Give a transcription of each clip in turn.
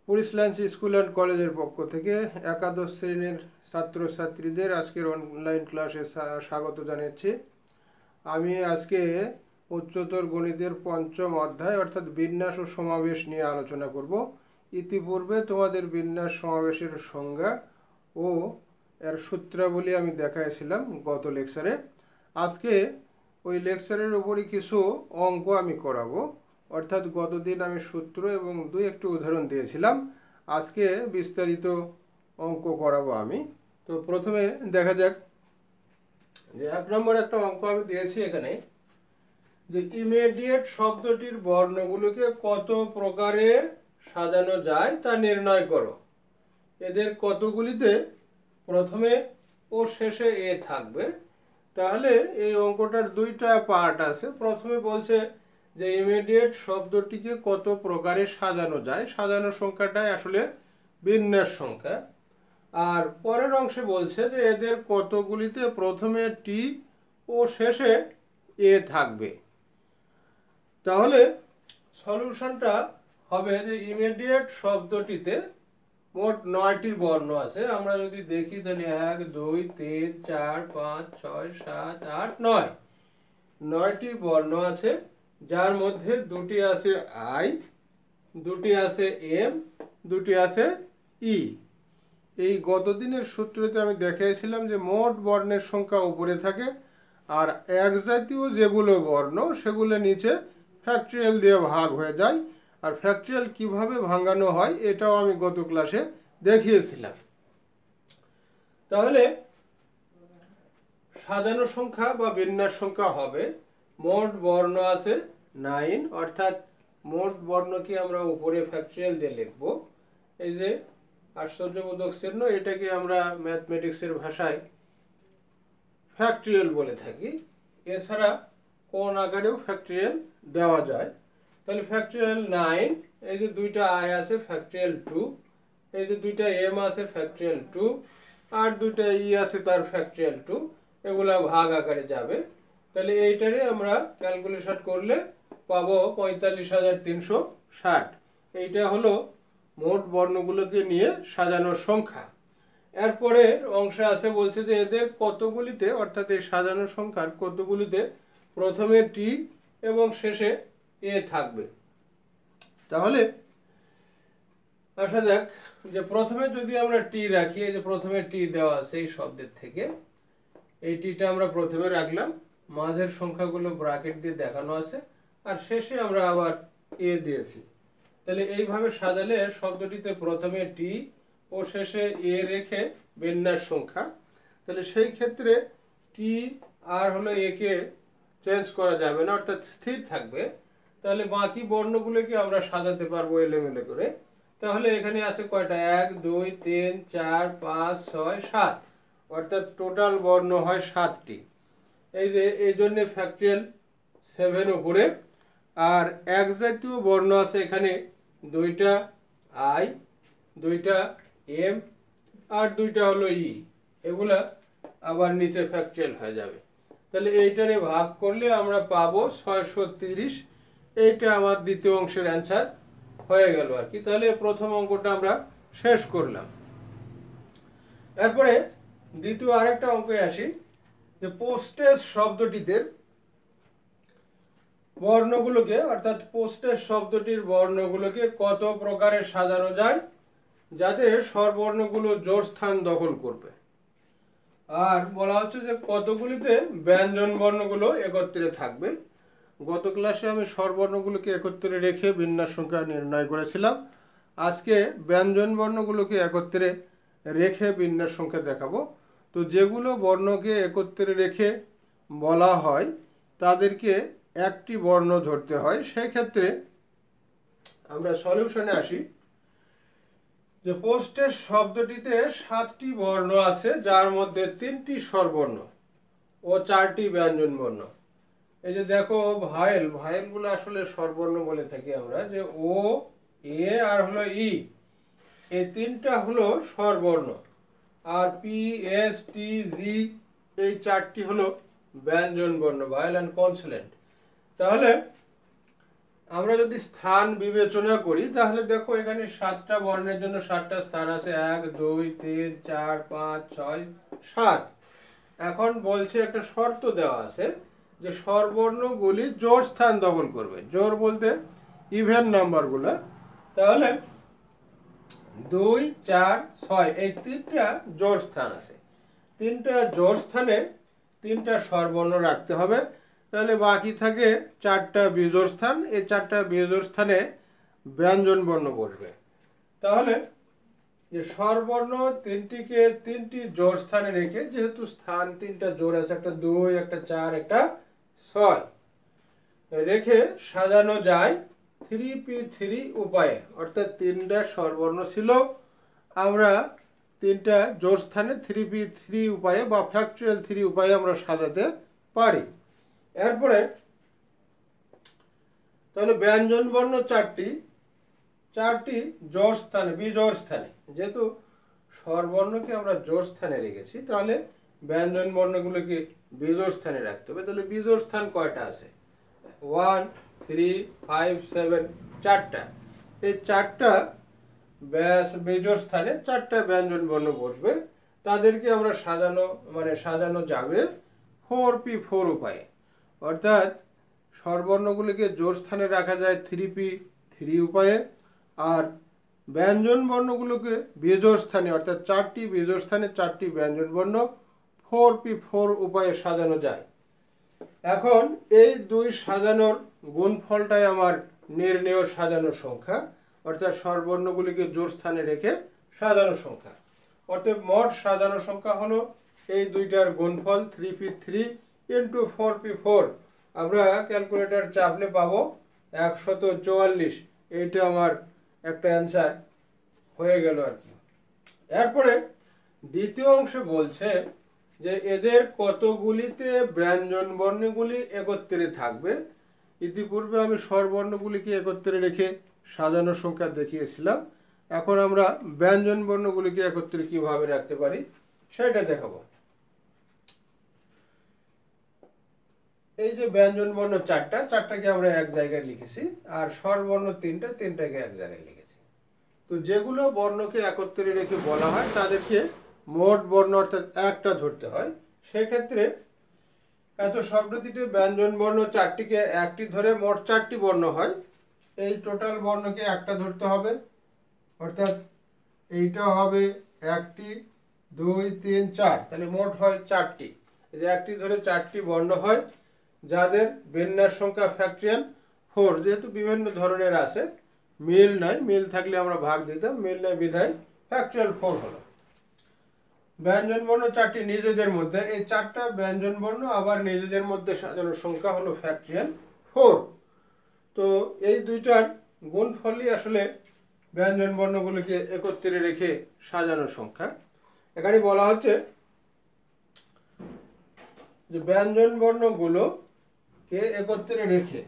Police school and কলেজের পক্ষ থেকে একাদশ শ্রেণীর ছাত্রছাত্রীদের আজকের অনলাইন ক্লাসে স্বাগত জানাচ্ছি। আমি আজকে উচ্চতর গণিতের পঞ্চম অধ্যায় অর্থাৎ বিন্যাস ও সমাবেশ নিয়ে আলোচনা করব। ইতিপূর্বে তোমাদের বিন্যাস সমাবেশের সংজ্ঞা ও এর সূত্রাবলী আমি দেখাইছিলাম গত লেকচারে। আজকে ওই লেকচারের উপরই কিছু অঙ্ক আমি করাবো, অর্থাৎ গতদিন আমি সূত্র এবং একটু উদাহরণ দিয়েছিলাম। আজকে বিস্তারিত অঙ্ক করাবো আমি। তো প্রথমে দেখা যাক যে 1 নম্বর একটা অঙ্ক আমি দিয়েছি এখানে, যে ইমিডিয়েট শব্দটির বর্ণগুলোকে কত প্রকারে সাজানো যায় তা নির্ণয় করো। এদের কতগুলিতে প্রথমে ও শেষে এ থাকবে। তাহলে এই অঙ্কটার দুইটা পার্ট আছে। প্রথমে বলছে যে ইমিডিয়েট শব্দটিকে কত প্রকারে সাজানো যায়, সাজানো সংখ্যাটাই আসলে বিন্যাস সংখ্যা। আর পরের অংশে বলছে যে এদের কতগুলিতে প্রথমে টি ও শেষে এ থাকবে। তাহলে সলিউশনটা হবে যে ইমিডিয়েট শব্দটিতে মোট 9টি বর্ণ আছে। আমরা যদি দেখি তাহলে 1 2 3 4 5 6 7 8 9 9টি বর্ণ আছে, যার মধ্যে দুটি আছে আই, দুটি আছে এম, দুটি আছে ই। এই গতদিনের সূত্রতে আমি দেখিয়েছিলাম যে মোট বর্ণের সংখ্যা উপরে থাকে, আর এক জাতীয় যেগুলো বর্ণ সেগুলো নিচে ফ্যাক্টরিয়াল দিয়ে ভাগ হয়ে যায়। আর ফ্যাক্টরিয়াল কিভাবে ভাঙানো হয় এটাও আমি গত ক্লাসে দেখিয়েছিলাম। তাহলে সাজানো সংখ্যা বা বিন্যাস সংখ্যা হবে মোট বর্ণ আছে 9, অর্থাৎ মোট বর্ণকে আমরা উপরে ফ্যাক্টরিয়াল দিয়ে লিখব। এই যে আশ্চর্যবোধক চিহ্ন, এটাকে আমরা ম্যাথমেটিক্সের ভাষায় ফ্যাক্টরিয়াল বলে থাকি। এছাড়া কোন আকারেও ফ্যাক্টরিয়াল দেওয়া যায়। তাহলে ফ্যাক্টরিয়াল 9, এই যে দুইটা আই আছে ফ্যাক্টরিয়াল 2, এই যে দুইটা এম আছে ফ্যাক্টরিয়াল 2, আর দুইটা ই আছে তার ফ্যাক্টরিয়াল 2, এগুলা ভাগ আকারে যাবে। তাহলে এইটারে আমরা ক্যালকুলেশন করলে পাবো 45,360। এইটা হলো মোট বর্ণগুলোকে নিয়ে সাজানোর সংখ্যা। এরপরে অংশে আছে বলছে যে এদের কতগুলিতে, অর্থাৎ এই সাজানো সংখ্যার কতগুলিতে প্রথমে টি এবং শেষে এ থাকবে। তাহলে আসা যাক যে প্রথমে যদি আমরা টি রাখি, এই যে প্রথমে টি দেওয়া আছে এই শব্দের থেকে, এই টিটা আমরা প্রথমে রাখলাম, মাঝের সংখ্যাগুলো ব্র্যাকেট দিয়ে দেখানো আছে, আর শেষে আমরা আবার এ দিয়েছি। তাহলে এইভাবে সাজালে শব্দটিতে প্রথমে টি ও শেষে এ রেখে বিন্যাস সংখ্যা। তাহলে সেই ক্ষেত্রে টি আর হলো এ কে চেঞ্জ করা যাবে না, অর্থাৎ স্থির থাকবে। তাহলে বাকি বর্ণগুলোকে আমরা সাজাতে পারবো এলোমেলো করে। তাহলে এখানে আছে কয়টা, 1 2 3 4 5 6 7, অর্থাৎ টোটাল বর্ণ হয় 7টি। এই যে এই জন্য ফ্যাক্টরিয়াল 7 উপরে। আর এক জাতীয় বর্ণ আছে এখানে দুইটা আই, দুইটা এম, আর দুইটা হলো ই, এগুলা আবার নিচে ফ্যাক্টরিয়াল হয়ে যাবে। তাহলে এইটারে ভাগ করলে আমরা পাবো 630। এইটা আমার দ্বিতীয় অংশের অ্যান্সার হয়ে গেল আর কি। তাহলে প্রথম অঙ্কটা আমরা শেষ করলাম। এরপরে দ্বিতীয় আরেকটা অঙ্কে আসি, যে পোস্টেজ শব্দটিতে বর্ণগুলোকে, অর্থাৎ পোস্টেজ শব্দটির বর্ণগুলোকে কত প্রকারে সাজানো যায় যাতে স্বরবর্ণগুলো জোড় স্থান দখল করবে। আর বলা হচ্ছে যে কতগুলিতে ব্যঞ্জন বর্ণগুলো একত্রে থাকবে। গত ক্লাসে আমি স্বরবর্ণগুলোকে একত্রে রেখে বিন্যাস সংখ্যা নির্ণয় করেছিলাম। আজকে ব্যঞ্জন বর্ণগুলোকে একত্রে রেখে বিন্যাস সংখ্যা দেখাবো। তো যেগুলো বর্ণকে একত্রে রেখে বলা হয় তাদেরকে একটি বর্ণ ধরতে হয়। সেই ক্ষেত্রে আমরা সলিউশনে আসি, যে পোস্টেজ শব্দটিতে 7টি বর্ণ আছে, যার মধ্যে 3টি স্বরবর্ণ ও 4টি ব্যঞ্জন বর্ণ। এই যে দেখো ভায়েল, ভায়েলগুলো আসলে স্বরবর্ণ বলে থাকি আমরা, যে ও, এ আর হলো ই, এই 3টা হলো স্বরবর্ণ। আর পি, এস, টি, জি, এই 4টি হলো ব্যঞ্জন বর্ণ, ভায়েল অ্যান্ড কনসোনেন্ট। তাহলে আমরা যদি স্থান বিবেচনা করি তাহলে দেখো এখানে 7টা বর্ণের জন্য 7টা স্থান আছে, 1 2 3 4 5 6 7। এখন বলছে একটা শর্ত দেওয়া আছে যে স্বরবর্ণগুলি জোড় স্থান দখল করবে। জোড় বলতে ইভেন নাম্বারগুলো। তাহলে 2 4 6 এই 3টা জোড় স্থান আছে। 3টা জোড় স্থানে 3টা স্বরবর্ণ রাখতে হবে। তাহলে বাকি থাকে 4টা বিজোড় স্থান। এই 4টা বিজোড় স্থানে ব্যঞ্জন বর্ণ বসবে। তাহলে যে স্বরবর্ণ 3টিকে 3টি জোড় স্থানে রেখে, যেহেতু স্থান 3টা জোড় আছে, একটা 2 একটা 4 একটা 6, রেখে সাজানো যায় 3p3 উপায়ে। অর্থাৎ 3টা স্বরবর্ণ ছিল, আমরা 3টা জোড় স্থানে 3p3 উপায়ে বা ফ্যাক্টরিয়াল 3 উপায়ে আমরা সাজাতে পারি। এরপরে তাহলে ব্যঞ্জন বর্ণ 4টি জোড় স্থানে, বিজোড় স্থানে, যেহেতু স্বরবর্ণকে আমরা জোড় স্থানে রেখেছি তাহলে ব্যঞ্জন বর্ণগুলোকে বিজোড় স্থানে রাখতে হবে। তাহলে বিজোড় স্থান কয়টা আছে? 1 3 5 7, 4টা। এই 4টা বিজোড় স্থানে 4টা ব্যঞ্জন বর্ণ বসবে। তাদেরকে আমরা সাজানো যাবে 4p4 উপায়ে। অর্থাৎ স্বরবর্ণগুলিকে জোড় স্থানে রাখা যায় 3p3 উপায়ে, আর ব্যঞ্জন বর্ণগুলোকে বিজোড় স্থানে অর্থাৎ 4টি বিজোড় স্থানে 4টি ব্যঞ্জন বর্ণ 4p4 উপায়ে সাজানো যায়। এখন এই দুই সাজানোর গুণফলটাই আমার নির্ণেয় সাজানোর সংখ্যা, অর্থাৎ স্বরবর্ণগুলিকে জোড় স্থানে রেখে সাজানো সংখ্যা। অর্থাৎ মোট সাজানো সংখ্যা হলো এই দুইটার গুণফল 3p3 ইন্টু 4p4। আমরা ক্যালকুলেটর চাপলে পাবো 144। এইটা আমার একটা অ্যান্সার হয়ে গেল আর কি। এরপরে দ্বিতীয় অংশে বলছে যে এদের কতগুলিতে ব্যঞ্জন বর্ণগুলি একত্রে থাকবে। ইতিপূর্বে আমি স্বরবর্ণগুলিকে একত্রে রেখে সাজানো সংখ্যা দেখিয়েছিলাম। এখন আমরা ব্যঞ্জন বর্ণগুলিকে একত্রে কিভাবে রাখতে পারি সেটা দেখাবো। এই যে ব্যঞ্জন বর্ণ 4টাকে আমরা এক জায়গায় লিখেছি, আর স্বরবর্ণ 3টাকে এক জায়গায় লিখেছি। তো যেগুলো বর্ণকে একত্রে রেখে বলা হয় তাদেরকে মোট বর্ণ অর্থাৎ একটা ধরতে হয়। সেক্ষেত্রে এত শব্দটিতে ব্যঞ্জন বর্ণ 4টিকে একটি ধরে মোট 4টি বর্ণ হয়। এই টোটাল বর্ণকে একটা ধরতে হবে, অর্থাৎ এইটা হবে 1টি 2 3 4, তাহলে মোট হয় 4টি। এই যে একটি ধরে 4টি বর্ণ হয়, যাদের বিন্যাস সংখ্যা ফ্যাক্টরিয়াল 4। যেহেতু বিভিন্ন ধরনের আছে, মিল নাই, মিল থাকলে আমরা ভাগ দিতাম, মিল নাই বিধায় ফ্যাক্টরিয়াল 4 হলো। ব্যঞ্জন বর্ণ 4টি নিজেদের মধ্যে, এই 4টা ব্যঞ্জন বর্ণ আবার নিজেদের মধ্যে সাজানোর সংখ্যা হলো ফ্যাক্টরিয়াল 4। তো এই দুইটার গুণফলই আসলে ব্যঞ্জন বর্ণগুলোকে একত্রে রেখে সাজানোর সংখ্যা। এখানে বলা হচ্ছে যে ব্যঞ্জন বর্ণগুলোকে একত্রে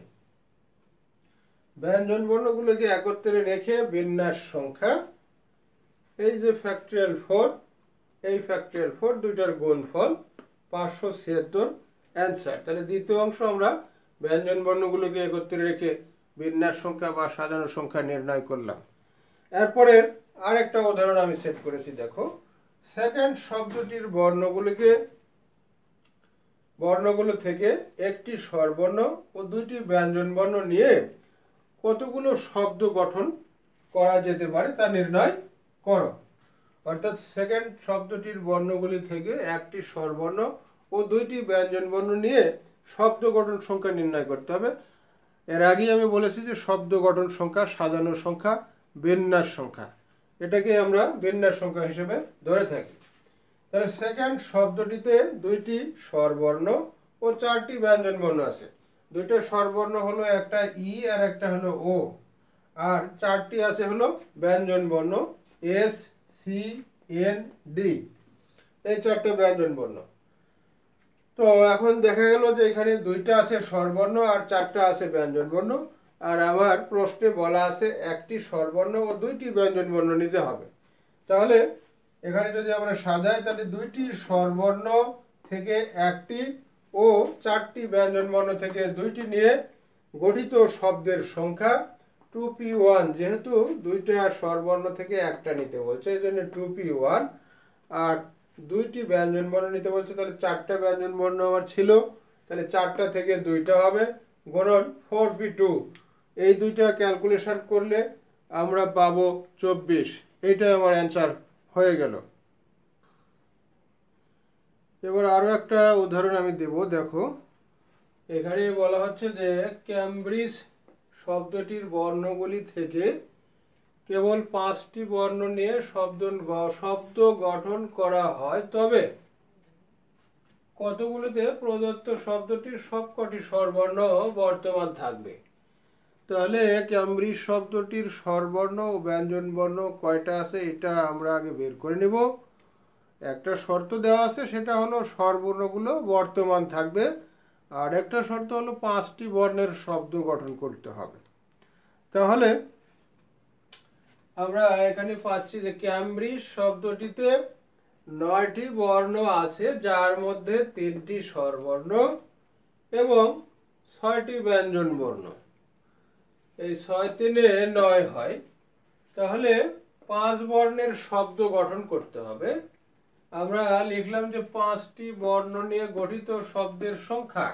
রেখে বিন্যাস সংখ্যা, এই যে ফ্যাক্টরিয়াল 4, এই ফ্যাক্টরিয়াল 4 দুইটার গুণফল 576 অ্যান্সার। তাহলে দ্বিতীয় অংশ আমরা ব্যঞ্জন বর্ণগুলোকে একত্রে রেখে বিন্যাস সংখ্যা বা সাজানো সংখ্যা নির্ণয় করলাম। এরপরে আরেকটা উদাহরণ আমি সেট করেছি, দেখো। সেকেন্ড শব্দটির বর্ণগুলো থেকে একটি স্বরবর্ণ ও 2টি ব্যঞ্জন বর্ণ নিয়ে কতগুলো শব্দ গঠন করা যেতে পারে তা নির্ণয় করো। অর্থাৎ সেকেন্ড শব্দটির বর্ণগুলি থেকে একটি স্বরবর্ণ ও 2টি ব্যঞ্জন বর্ণ নিয়ে শব্দ গঠন সংখ্যা নির্ণয় করতে হবে। এর আগেই আমি বলেছি যে শব্দ গঠন সংখ্যা, সাজানো সংখ্যা, বিন্যাস সংখ্যা, এটাকে আমরা বিন্যাস সংখ্যা হিসেবে ধরে থাকি। তাহলে সেকেন্ড শব্দটিতে 2টি স্বরবর্ণ ও 4টি ব্যঞ্জন বর্ণ আছে। 2টা স্বরবর্ণ হলো একটা ই আর একটা হলো ও, আর 4টি আছে হলো ব্যঞ্জন বর্ণ এস সি এন ডি, এই 4টা ব্যঞ্জন বর্ণ। তো এখন দেখা গেল যে এখানে 2টা আছে স্বরবর্ণ আর 4টা আছে ব্যঞ্জন বর্ণ, আর আবার প্রশ্নে বলা আছে একটি স্বরবর্ণ ও 2টি ব্যঞ্জন বর্ণ নিতে হবে। তাহলে এখানে যদি আমরা সাজাই তাহলে 2টি স্বরবর্ণ থেকে একটি ও 4টি ব্যঞ্জন বর্ণ থেকে 2টি নিয়ে গঠিত শব্দের সংখ্যা 2p1, যেহেতু দুইটা স্বরবর্ণ থেকে একটা নিতে বলছে এই জন্য 2p1, আর দুইটি ব্যঞ্জন বর্ণ নিতে বলছে, তাহলে চারটা ব্যঞ্জন বর্ণ আমার ছিল, তাহলে চারটা থেকে দুইটা হবে, গুণন 4p2। এই দুইটা ক্যালকুলেশন করলে আমরা পাবো 24। এইটা আমার অ্যান্সার হয়ে গেল। এবার আরো একটা উদাহরণ আমি দেব, দেখো এখানে বলা হচ্ছে যে ক্যামব্রিজ শব্দটির বর্ণগুলি থেকে কেবল 5টি বর্ণ নিয়ে শব্দ গঠন করা হয়, তবে কতগুলিতে প্রদত্ত শব্দটির সবকটি স্বরবর্ণ বর্তমান থাকবে। তাহলে ক্যামব্রিজ শব্দটির স্বরবর্ণ ও ব্যঞ্জন বর্ণ কয়টা আছে এটা আমরা আগে বের করে নেব। একটা শর্ত দেওয়া আছে, সেটা হলো স্বরবর্ণগুলো বর্তমান থাকবে, আর একটা শর্ত হলো 5টি বর্ণের শব্দ গঠন করতে হবে। তাহলে আমরা এখানে পাচ্ছি যে ক্যামব্রিজ শব্দটিতে 9টি বর্ণ আছে, যার মধ্যে 3টি স্বরবর্ণ এবং 6টি ব্যঞ্জন বর্ণ। এই 6 3 9 হয়, তাহলে 5 বর্ণের শব্দ গঠন করতে হবে। আমরা লিখলাম যে 5টি বর্ণ নিয়ে গঠিত শব্দের সংখ্যা।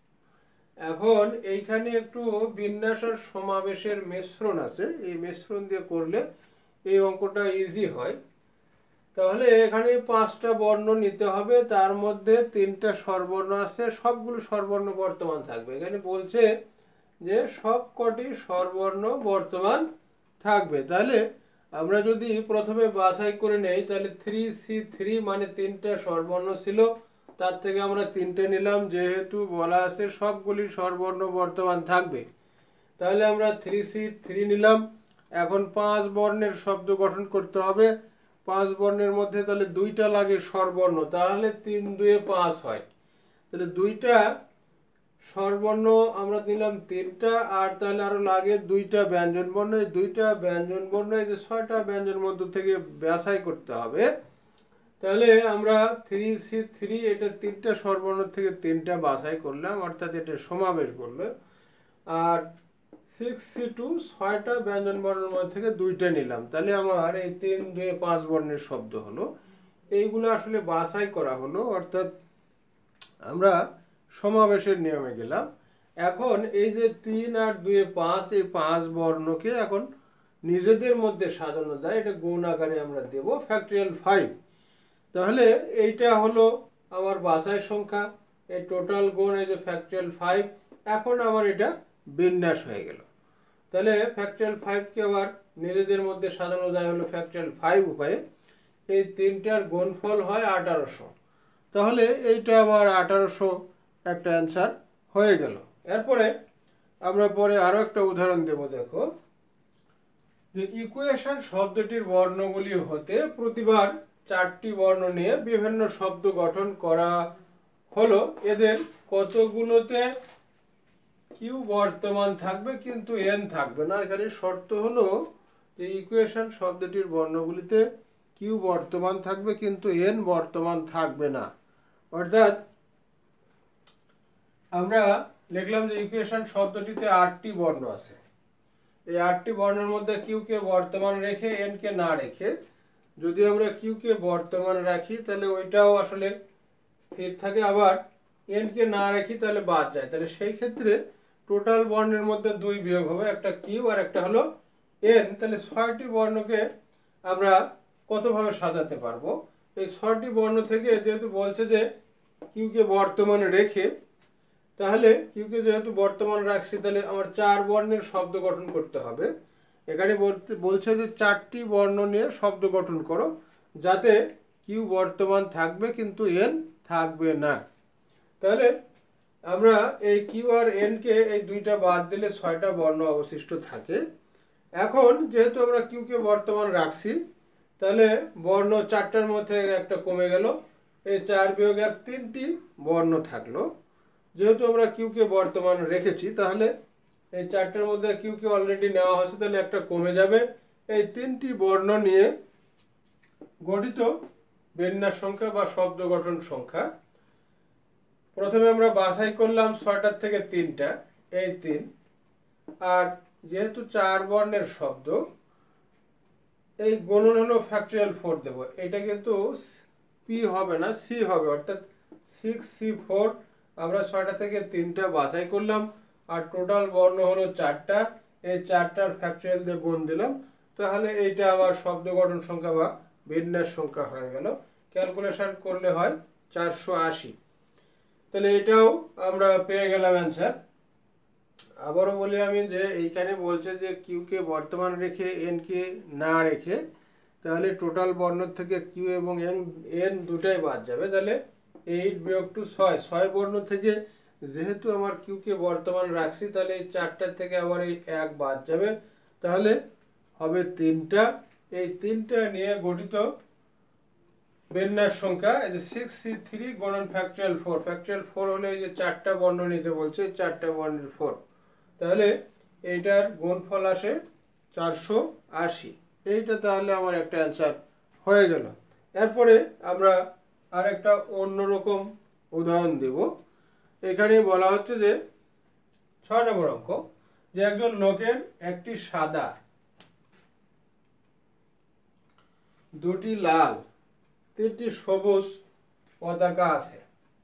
এখন এইখানে একটু বিন্যাস আর সমাবেশের মিশ্রণ আছে, এই মিশ্রণ দিয়ে করলে এই অঙ্কটা ইজি হয়। তাহলে এখানে 5টা বর্ণ নিতে হবে, তার মধ্যে 3টা স্বরবর্ণ আছে, সবগুলো স্বরবর্ণ বর্তমান থাকবে। এখানে বলছে যে সবকটি স্বরবর্ণ বর্তমান থাকবে। তাহলে আমরা যদি প্রথমে বাছাই করে নেই, তাহলে 3C3 মানে 3টা স্বরবর্ণ ছিল, তার থেকে আমরা 3টে নিলাম, যেহেতু বলা আছে সবগুলি স্বরবর্ণ বর্তমান থাকবে, তাহলে আমরা 3C3 নিলাম। এখন 5 বর্ণের শব্দ গঠন করতে হবে। 5 বর্ণের মধ্যে তাহলে 2টা লাগে স্বরবর্ণ, তাহলে 3 2 5 হয়। তাহলে 2টা স্বরবর্ণ আমরা নিলাম 3টা, আর তাহলে আরো লাগে 2টা ব্যঞ্জন বর্ণ। এই 2টা ব্যঞ্জন বর্ণ এই যে 6টা ব্যঞ্জন মধ্য থেকে বাছাই করতে হবে। তাহলে আমরা 3C3 এটা 3টা স্বরবর্ণ থেকে 3টা বাছাই করলাম, অর্থাৎ এটা সমাবেশ করলো। আর 6C2 6টা ব্যঞ্জন বর্ণের মধ্যে থেকে 2টা নিলাম, তাহলে আমার এই 3 2 5 বর্ণের শব্দ হলো। এইগুলো আসলে বাছাই করা হলো, অর্থাৎ আমরা সমাবেশের নিয়মে গেলাম। এখন এই যে 3 আর 2 5, এই 5 বর্ণকে এখন নিজেদের মধ্যে সাজানো যায়, এটা গুণ আকারে আমরা দেব ফ্যাক্টরিয়াল 5। তাহলে এইটা হলো আমার বাছাই সংখ্যা, এই টোটাল গুণ এই যে ফ্যাক্টরিয়াল 5। এখন আমার এটা বিন্যাস হয়ে গেল। তাহলে ফ্যাক্টরিয়াল 5 কে আবার নিজেদের মধ্যে সাজানো যায় হলো ফ্যাক্টরিয়াল 5 উপায়ে। এই তিনটার গুণফল হয় 1800। তাহলে এইটা আমার 1800 একটা অ্যান্সার হয়ে গেল। এরপরে আমরা পরে আরো একটা উদাহরণ দেব। দেখো যে ইকুয়েশন শব্দটির বর্ণগুলি হতে প্রতিবার 4টি বর্ণ নিয়ে বিভিন্ন শব্দ গঠন করা হলো, এদের কতগুলোতে কিউ বর্তমান থাকবে কিন্তু এন থাকবে না। এখানে শর্ত হলো যে ইকুয়েশন শব্দটির বর্ণগুলিতে কিউ বর্তমান থাকবে কিন্তু এন বর্তমান থাকবে না। অর্থাৎ আমরা লিখলাম যে ইকুয়েশন শব্দটিতে 8টি বর্ণ আছে, এই 8টি বর্ণের মধ্যে কিউ কে বর্তমান রেখে এন কে না রেখে, যদি আমরা কিউ কে বর্তমান রাখি তাহলে ওইটাও আসলে স্থির থাকে, আবার এন কে না রাখি তাহলে বাদ যায়। তাহলে সেই ক্ষেত্রে টোটাল বর্ণের মধ্যে 2 বিয়োগ হবে, একটা কিউ আর একটা হলো এন। তাহলে 6টি বর্ণকে আমরা কতভাবে সাজাতে পারবো? এই 6টি বর্ণ থেকে যেহেতু বলছে যে কিউ কে বর্তমান রেখে, তাহলে কিউ কে যেহেতু বর্তমান রাখছি, তাহলে আমার 4 বর্ণের শব্দ গঠন করতে হবে। এখানে বলছে যে 4টি বর্ণ নিয়ে শব্দ গঠন করো, যাতে কিউ বর্তমান থাকবে কিন্তু এন থাকবে না। তাহলে আমরা এই কিউ আর এন কে এই দুইটা বাদ দিলে 6টা বর্ণ অবশিষ্ট থাকে। এখন যেহেতু আমরা কিউ কে বর্তমান রাখছি, তাহলে বর্ণ 4টার মধ্যে একটা কমে গেল, এই 4 বিয়োগ 1 3টি বর্ণ থাকলো। যেহেতু আমরা কিউ কে বর্তমান রেখেছি, তাহলে এই 4টার মধ্যে কিউ কে অলরেডি নেওয়া হয়েছে, তাহলে একটা কমে যাবে। এই 3টি বর্ণ নিয়ে গঠিত বিন্যাস সংখ্যা বা শব্দ গঠন সংখ্যা। প্রথমে আমরা বাছাই করলাম 6টার থেকে 3টা, এই 3। আর যেহেতু 4 বর্ণের শব্দ, এই গুণন হলো ফ্যাক্টরিয়াল 4 দেব। এটা কিন্তু পি হবে না, সি হবে, অর্থাৎ 6C4। আমরা 6টা থেকে 3টা বাছাই করলাম, আর টোটাল বর্ণ হলো 4টা। এই 4টার ফ্যাক্টরিয়াল দিয়ে গুণ দিলাম, তাহলে এইটা আমার শব্দ গঠন সংখ্যা বা বিন্যাস সংখ্যা হয়ে গেল। ক্যালকুলেশন করলে হয় 480। তাহলে এটাও আমরা পেয়ে গেলাম অ্যান্সার। আবারও বলি আমি যে এইখানে বলছে যে কিউকে বর্তমান রেখে এনকে না রেখে, তাহলে টোটাল বর্ণ থেকে কিউ এবং এন দুটাই বাদ যাবে। তাহলে 8 বিয়োগ 2 6, 6 বর্ণ থেকে যেহেতু আমার কিউকে বর্তমান রাখছি, তাহলে এই 4টার থেকে আবার এই 1 বাদ যাবে, তাহলে হবে 3টা। এই 3টা নিয়ে গঠিত বিন্যাস সংখ্যা এই যে 6C3 গুণন ফ্যাক্টরিয়াল 4। ফ্যাক্টরিয়াল 4 হলে এই যে 4টা বর্ণ নিতে বলছে, 4টা বর্ণের 4, তাহলে এইটার গুণফল আসে 480। এইটা তাহলে আমার একটা অ্যান্সার হয়ে গেল। এরপরে আমরা আরেকটা অন্যরকম উদাহরণ দেব। এখানে বলা হচ্ছে যে 6 নম্বর অঙ্ক, যে একজন লোকের একটি সাদা, দুটি লাল, 3টি সবুজ পতাকা আছে।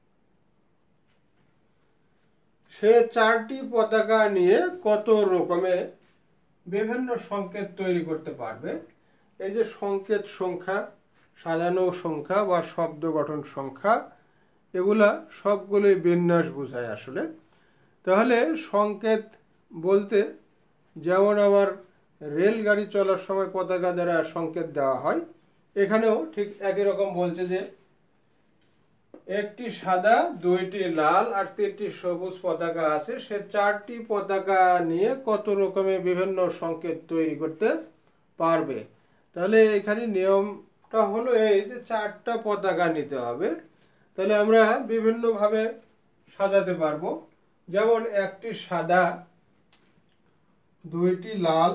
সে 4টি পতাকা নিয়ে কত রকমের বিভিন্ন সংকেত তৈরি করতে পারবে। এই যে সংকেত সংখ্যা, সাজানো সংখ্যা বা শব্দ গঠন সংখ্যা, এগুলা সবগুলোই বিন্যাস বোঝায় আসলে। তাহলে সংকেত বলতে যেমন আমার রেলগাড়ি চলার সময় পতাকা দ্বারা সংকেত দেওয়া হয়, এখানেও ঠিক একই রকম বলছে যে একটি সাদা, 2টি লাল আর 3টি সবুজ পতাকা আছে। সে 4টি পতাকা নিয়ে কত রকমের বিভিন্ন সংকেত তৈরি করতে পারবে। তাহলে এখানে নিয়মটা হলো এই যে 4টা পতাকা নিতে হবে। তাহলে আমরা বিভিন্নভাবে সাজাতে পারবো। যেমন একটি সাদা, 2টি লাল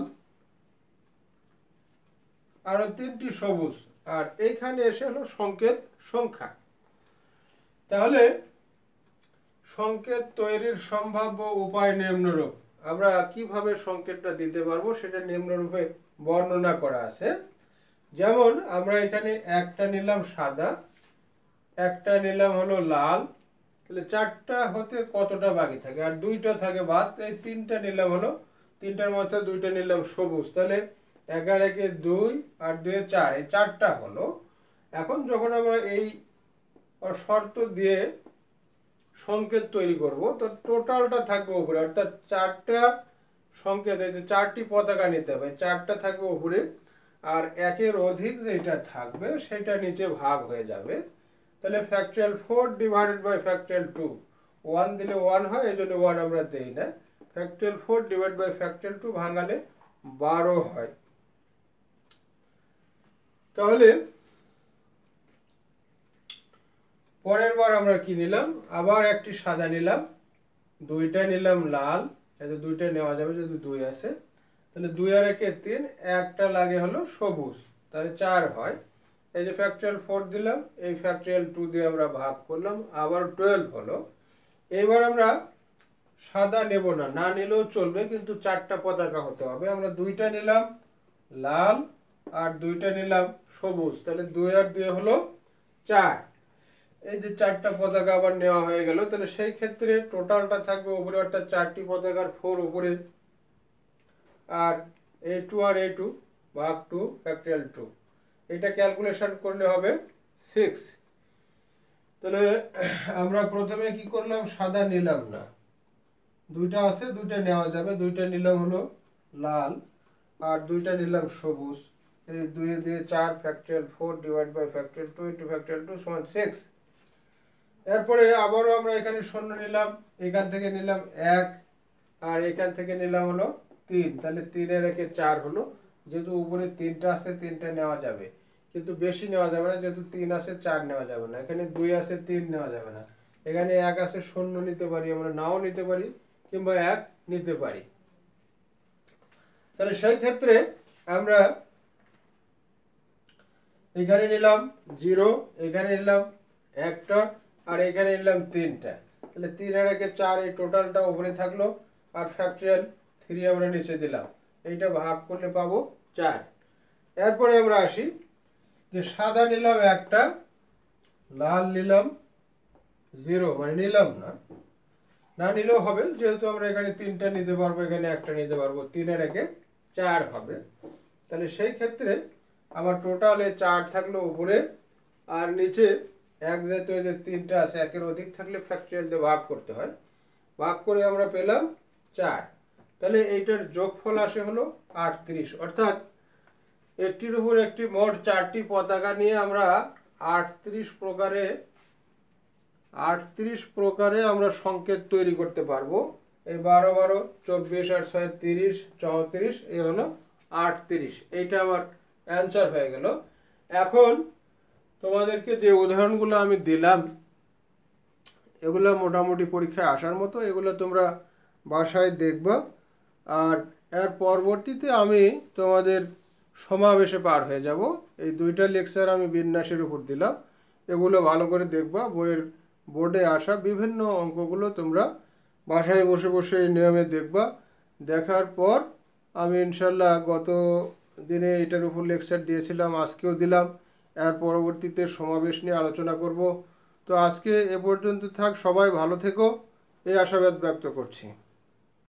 আর 3টি সবুজ, আর এইখানে এসে হলো সংকেত সংখ্যা। তাহলে সংকেত তৈরির সম্ভাব্য উপায় নিম্নরূপ। আমরা কিভাবে সংকেতটা দিতে পারবো সেটা নিম্নরূপে বর্ণনা করা আছে। যেমন আমরা এখানে একটা নিলাম সাদা, একটা নিলাম হলো লাল, তাহলে 4টা হতে কতটা বাকি থাকে, আর 2টা থাকে বাদ। এই 3টা নিলাম হলো, 3টার মধ্যে 2টা নিলাম সবুজ, তাহলে 11 একে 2 আর 2 এ 4, এই 4টা হলো। এখন যখন আমরা এই শর্ত দিয়ে সংকেত তৈরি করব, তো টোটালটা থাকবে উপরে, অর্থাৎ 4টা সংকেত, এই যে 4টি পতাকা নিতে হবে, 4টা থাকবে উপরে, আর একের অধিক যেটা থাকবে সেটা নিচে ভাগ হয়ে যাবে। তাহলে ফ্যাক্টরিয়াল 4 ডিভাইডেড বাই ফ্যাক্টরিয়াল 2, 1 দিলে 1 হয়, এই জন্য 1 আমরা দেই না। ফ্যাক্টরিয়াল 4 ডিভাইড বাই ফ্যাক্টরিয়াল 2 ভাঙালে 12 হয়। তাহলে পরের বার আমরা কি নিলাম, আবার একটি সাদা নিলাম, 2টা নিলাম লাল, এই 2টা নেওয়া যাবে যেহেতু 2 আছে, তাহলে 2 আর 1 এ 3, একটা লাগে হলো সবুজ, তাহলে 4 হয়। এই যে ফ্যাক্টরিয়াল 4 দিলাম, এই ফ্যাক্টরিয়াল 2 দিয়ে আমরা ভাগ করলাম, আবার 12 হলো। এবার আমরা সাদা নেব না, না নিলেও চলবে, কিন্তু 4টা পতাকা হতে হবে। আমরা 2টা নিলাম লাল আর 2টা নিলাম সবুজ, তাহলে 2 আর 2 হলো 4। এই যে 4টা পতাকা আবার নেওয়া হয়ে গেল, তাহলে সেই ক্ষেত্রে টোটালটা থাকবে উপরে, অর্থাৎ 4টি পতাকার 4 উপরে, আর A2 আর A2 ভাগ 2 ফ্যাক্টরিয়াল 2, এটা ক্যালকুলেশন করলে হবে 6। তাহলে আমরা প্রথমে কি করলাম, সাদা নিলাম না, 2টা আছে, 2টা নেওয়া যাবে, 2টা নিলাম হলো লাল আর 2টা নিলাম সবুজ, এই 2 দিয়ে 4, factorial 4 divide by factorial 2 into factorial 2 সমান 6। এরপরে আবারও আমরা এখানে শূন্য নিলাম, এখান থেকে নিলাম 1 আর এখান থেকে নিলাম হলো 3, তাহলে 3 এর 1 এ 4 হলো। যেহেতু উপরে 3টা আছে, 3টা নেওয়া যাবে, কিন্তু বেশি নেওয়া যাবে না, যেহেতু 3 আছে 4 নেওয়া যাবে না। এখানে 2 আছে, 3 নেওয়া যাবে না। এখানে 1 আছে, শূন্য নিতে পারি, আমরা নাও নিতে পারি, কিংবা 1 নিতে পারি। তাহলে সেই ক্ষেত্রে আমরা এখানে নিলাম 0, এখানে নিলাম একটা, আর এখানে নিলাম 3টা, তাহলে 3 আর 1 এ 4, এই টোটালটা উপরে থাকলো, আর ফ্যাক্টরিয়াল 3 আমরা নিচে দিলাম, এইটা ভাগ করলে পাবো 4। এরপরে আমরা আসি যে সাদা নিলাম একটা, লাল নিলাম 0, মানে নিলাম না, না নিলেও হবে, যেহেতু আমরা এখানে 3টা নিতে পারবো, এখানে একটা নিতে পারবো, 3 এর একে 4 হবে। তাহলে সেই ক্ষেত্রে আমার টোটালে 4 থাকলো উপরে, আর নিচে এক, যেহেতু এই যে 3টা আছে, একের অধিক থাকলে ফ্যাক্টরিয়াল দিয়ে ভাগ করতে হয়, ভাগ করে আমরা পেলাম 4। তাহলে এইটার যোগফল আসে হলো 38, অর্থাৎ একটির উপর একটি মোট 4টি পতাকা নিয়ে আমরা 38 প্রকারে আমরা সংকেত তৈরি করতে পারবো। এই 12 12 24 আর 6 30 34, এই হলো 38। এইটা আমার অ্যান্সার হয়ে গেল। এখন তোমাদেরকে যে উদাহরণগুলো আমি দিলাম এগুলো মোটামুটি পরীক্ষায় আসার মতো, এগুলো তোমরা বাসায় দেখবা। আর এর পরবর্তীতে আমি তোমাদের সমাবেশে পার হয়ে যাব। এই 2টা লেকচার আমি বিন্যাসের উপর দিলাম, এগুলো ভালো করে দেখবা। বইয়ের বোর্ডে আসা বিভিন্ন অঙ্কগুলো তোমরা বাসায় বসে বসে এই নিয়মে দেখবা। দেখার পর আমি ইনশাল্লাহ গত দিনে এটার উপর লেকচার দিয়েছিলাম, আজকেও দিলাম। এর পরবর্তীতে সমাবেশ নিয়ে আলোচনা করব। তো আজকে এ পর্যন্ত থাক, সবাই ভালো থেকো, এই আশাবাদ ব্যক্ত করছি।